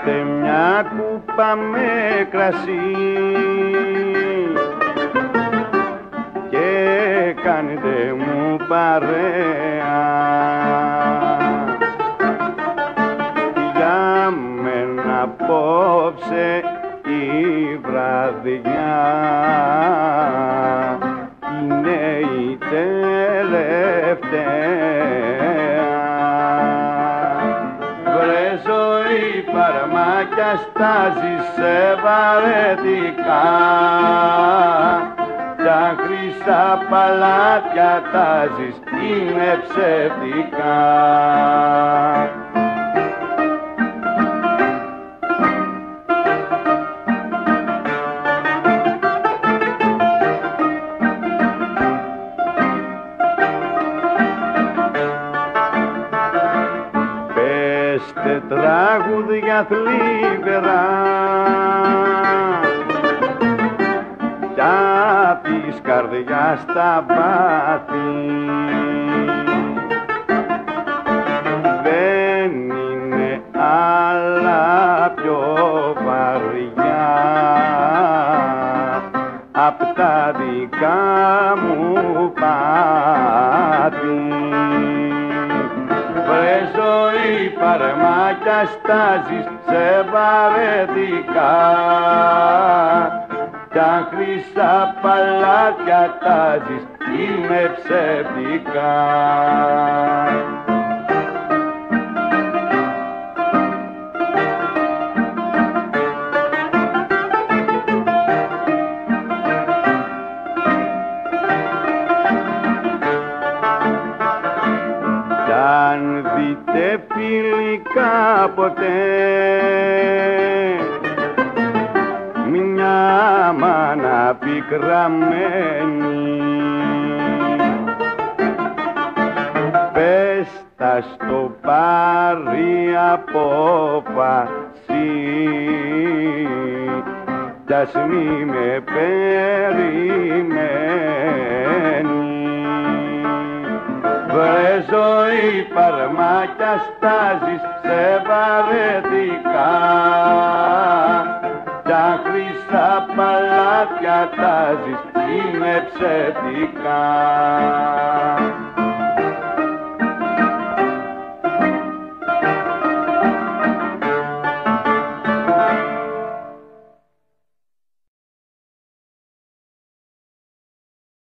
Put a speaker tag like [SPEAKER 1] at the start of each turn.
[SPEAKER 1] Φέρτε μια κούπα με κρασί και κάντε μου παρέα. Για μένα απόψε η βραδιά είναι η τελευταία. Βρε ζωή φαρμάκια στάζεις σε βαρετικά, τα χρυσά παλάτια τάζεις είναι ψευτικά. Πέστε τραγούδια θλιβερά κι απ' της καρδιάς τα πάθη, δεν είναι άλλα πιο βαριά απ' τα δικά μου πάθη. Βρε ζωή φαρμάκια στάζεις σε βαρετικά, τα χρυσά παλάτια τάζεις είναι ψευτικά.
[SPEAKER 2] Πέστε τραγούδια θλιβερά κι απ' της καρδιάς τα πάθη, δεν είναι άλλα πιο βαριά απ' τα δικά μου πάθη. Βρε ζωή φαρμάκια στάζεις σε βαρετικά, τα χρυσά παλάτια τάζεις είναι ψευτικά. Πέστε τραγούδια θλιβερά κι απ' της καρδιάς τα πάθη, δεν είναι άλλα πιο βαριά απ' τα δικά μου πάθη. Βρε ζωή φαρμάκια στάζεις σε βαρετικά, τα χρυσά παλάτια κι αν δείτε φιλικά ποτέ μια μάνα πικραμένη, πες τα στο πάρει απόφαση κι ας μη με περιμένει. Βρε ζωή φαρμάκια στάζεις σε βαρετικά, τα χρυσά παλάτια τάζεις είναι ψευτικά.